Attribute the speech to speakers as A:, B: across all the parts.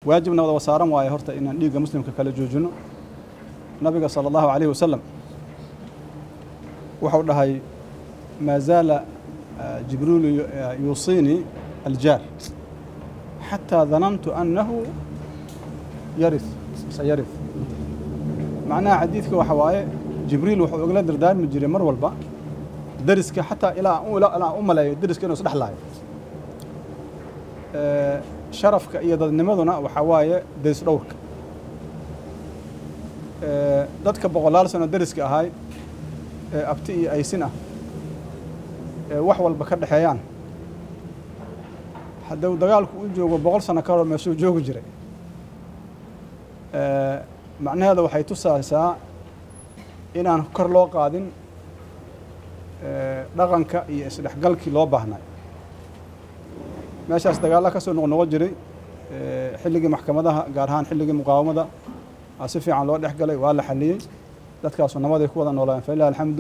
A: واجبنا وذا وسارم واي هرت إن نيجا مسلم ككل جوجنا النبي صلى الله عليه وسلم وحول هاي ما زال جبريل يوصيني الجار حتى ظننت أنه سيرث معناه حديثك وحواي جبريل وحول دردار من جري مر والبا درسك حتى إلى لا درسك إنه صدح لاي شرفك إيضا نمذنا وحواي درس دورك dadka boqolaal sano dariska ahay abti iyo aysina wax walba ka dhaxeeyaan haddii uu dagaalku u joogo 100 sano ka hor meeshuu joogi jiray macnaheedu waxay tusaysaa inaan kor loo qaadin dhaqanka iyo isdhexgalkii loo baahnay meeshaas dagaal ka soo noqon jiray xilligii maxkamadaha gaar ahaan xilligii muqaawamada si fiican loo dhexgalay waa la xaliyay dadkaas nabaday ku wada noolaan fayla alxamdu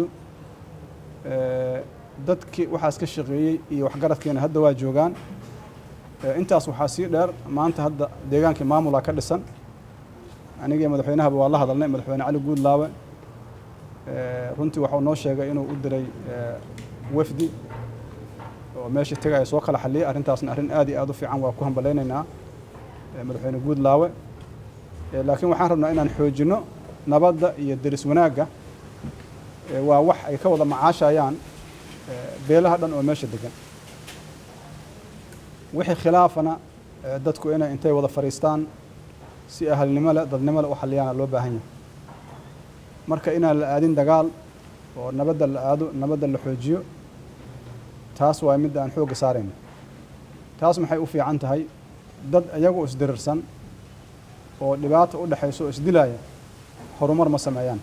A: dadkii waxaas ka shaqeeyay iyo waxgaradkeena hadda waa joogaan intaas waxaa sii dheer maanta hadda deegaankii maamulka ka dhisan aniga madaxweynaha waa la hadalnay madaxweyne cali guudlaawe runtii waxa uu noo sheegay inuu u diray wafdi oo meesha tagay soo kala xaliyay arrintaasna arrin aad iyo aad u fiican waa ku hambaleynaynaa madaxweyne guudlaawe laakiin waxaan rabnaa inaan xoojino nabadda iyo deris wanaagga waa wax ay ka wada macaashayaan beelaha dhan oo meesha degan wixii khilaafana dadku inay intay wada fariistaan si ahalnimo leh dadnimo leh u xaliyaan loo baahan yahay marka inaan la aadin dagaal oo nabadda la aado nabadda la xoojiyo taas waa mid aan xoog saarayno taas maxay u fiican tahay dad ayagu isdirirsan oo dhibaato u dhaxayso isdilaaya horumar ma sameeyaan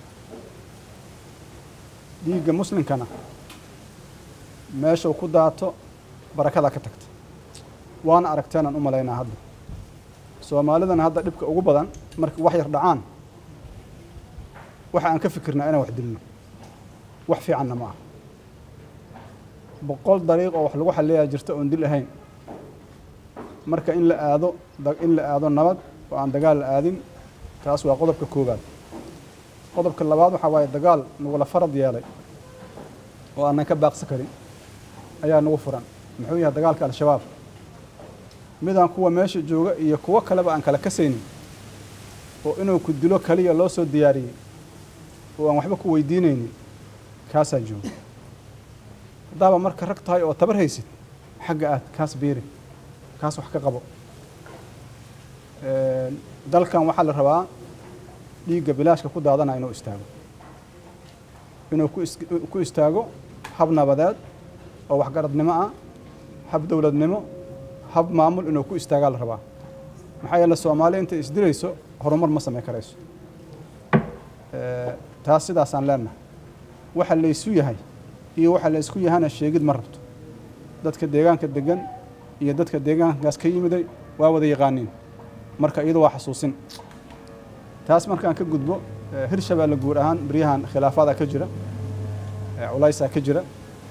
A: dhiigga muslimkana meesha ku daato barakada ka tagta waana aragteen aan u maleynaa hadda Soomaalidana hadda dhibka ugu badan markii wax yar dhacaan waxa aan ka fikirnaa inaan wax dilno wax fiicanna ma aha 100 dariiq oo wax lagu xalleeyaa jirta oo dil ahayn marka in la aado nabad oo aan dagaal aadin taas waa qodobka koobaad qodobka labaad waxa waaye dagaal nagu la farad yeelay oo aan ka baaqsan karin ayaa nagu furan muxuu yahay dagaalka al-shabaab midaan kuwa meesha jooga iyo kuwa kaleba aan kala kasaynin oo inuu ku dilo kaliya loo soo diyaariyay oo aan waxba ku weydiinaynin kaasa jooga hadaba marka rag tahay oo tabar haysid xagga aad kaas beeri kaas wax ka qabo dalkan waxa la rabaa dhiigga bilaashka ku daadanaa inuu istaago ku istaago hab nabadeed oo waxgaradnimo ah hab dawladnimo hab maamul inuu ku istaagaa la rabaa maxaa yeelay Soomaaliya inta isdirayso horumar ma sameey karayso taas sidaas aan leenahay waxa la isu yahay iyo waxa la isku yahana sheegid ma rabto dadka deegaanka degan iyo dadka deegaankaas ka yimiday waa wada yaqaaniin marka iyadu waa xasuusin taas markaan ka gudbo hirshabeelle guur ahaan bariyahan khilaafada ka jira culaysa ka jira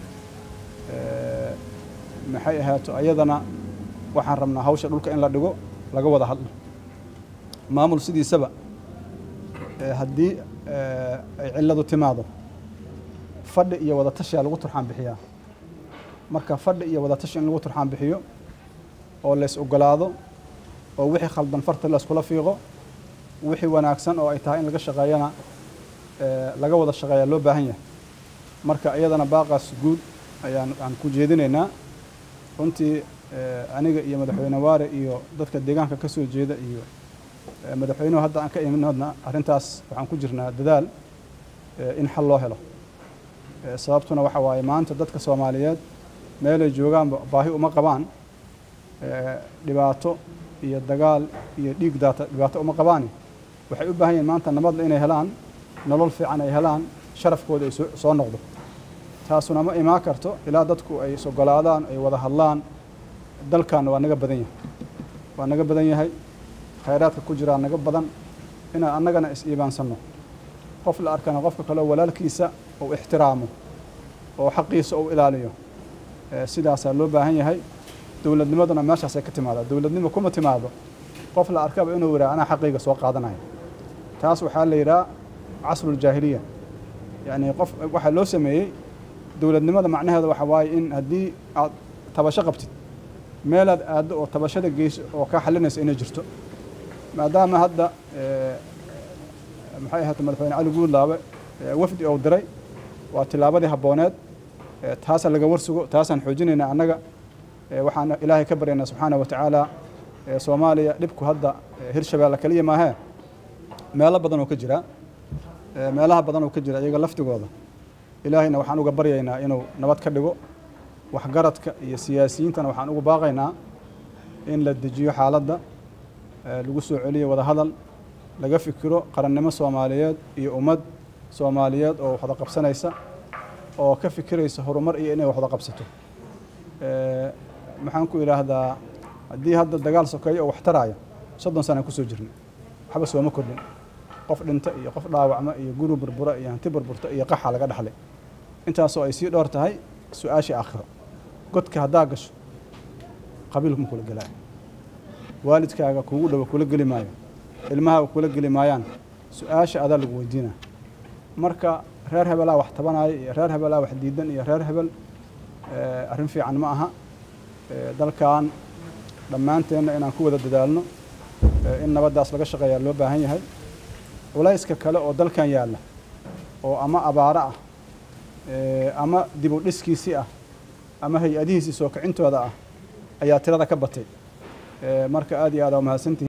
A: maxay ahaato ayadana waxaan rabnaa hawsha dhulka in la dhigo laga wada hadlo maamul sidiisaba haddii ay cilladu timaado fadhi iyo wada tashi lagu turxaan bixiyaa marka fadhi iyo wada tashi in lagu turxaan bixiyo oo la is ogolaado oo wixii khaldan farta la iskula fiiqo wixii wanaagsan oo ay tahay in laga shaqeeyana laga wada shaqeeyaa loo baahan yahay marka iyadana baaqaas guud aan ku jeedinaynaa runtii aniga iyo madaxweyne waare iyo dadka deegaanka ka soo jeeda iyo madaxweynuhu hadda aan ka imanadna arrintaas waxaan ku jirnaa dadaal in xal loo helo sababtuna waxa waaye maanta dadka Soomaaliyeed meel ay joogaan baahi uma qabaan dhibaato iyo dagaal iyo dhiig daata dhibaato uma qabaan waxay u baahan yihiin maanta nabad inay helaan nolol fiican ay helaan sharafkooda ay soo noqdo taasuna ma imaan karto ilaa dadku ay soo galaadaan ay wada hadlaan dalkan waa naga badan yahay khayraadka ku jira naga badan in annagana is iibaansano qof la arkana qofka kale walaalkiisa oo ixtiraamo oo xaqiisa oo ilaaliyo sidaas loo baahan yahay dawladnimaduna meeshaas ay ka timaado dawladnimo kuma timaado qof la arkaba inuu yidhaha anaa xaqayga soo qaadanayo taas waxaa la yidhaha casruljaahiliya yacni qof waxaa loo sameeyey dowladnimada macnaheeda waxa waaye in haddii aad tabasho qabtid meelaad aaddo oo tabashada geyso oo kaa xalinaysa inay jirto maadaama hadda maxay ahaatay madaxweyne cali guudlaabe wafdi oo diray waa tilaabadii habbooneed taasa laga warsugo taasaan xoojinaynaa annaga waxaan ilaahay ka baryaynaa subxaana wa tacaala soomaaliya dhibku hadda hirshabeelle kaliya maahee meelo badan oo ka jira meelaha badan oo ka jira iyaga laftigooda ilaahayna waxaan uga baryaynaa inuu nabad ka dhigo waxgaradka iyo siyaasiyiintana waxaan ugu baaqaynaa in la dejiyo xaaladda lagu soo celiyo wada hadal laga fikiro qarannimo soomaaliyeed iyo ummad soomaaliyeed oo waxda qabsanaysa oo ka fikiraysa horumar iyo inay waxda qabsato maxaan ku idhaahdaa haddii hadda dagaal sokeeyo oo wax taraayo 30 sano ku soo jirnay waxba sooma kordhin qof dhinta iyo qof dhaawacma iyo guri burbura iyo hanti burburta iyo qaxa laga dhaxlay intaasoo ay sii dhowr tahay su-aashii aakhiro godka haddaa gasho qabiilku ma kula gelaayo waalidkaaga kuugu dhowo kula geli maayo ilmahaaga kula geli maayaan su-aasha adaa lagu weydiinaa marka reer hebelaa wax tabanaayo iyo reer hebelaa wax diidan iyo reer hebel arrin fiican ma aha dalkan dhammaanteenna inaan ku wada dadaalno in nabaddaas laga shaqeeyaa loo baahan yahay culayska kale oo dalkan yaalla oo ama abaaro ah ama dib u dhiskiisii ah ama hay-adihiisii soo kicintooda ah ayaa tirada ka batay marka aad iyo aad aa umahadsantihiin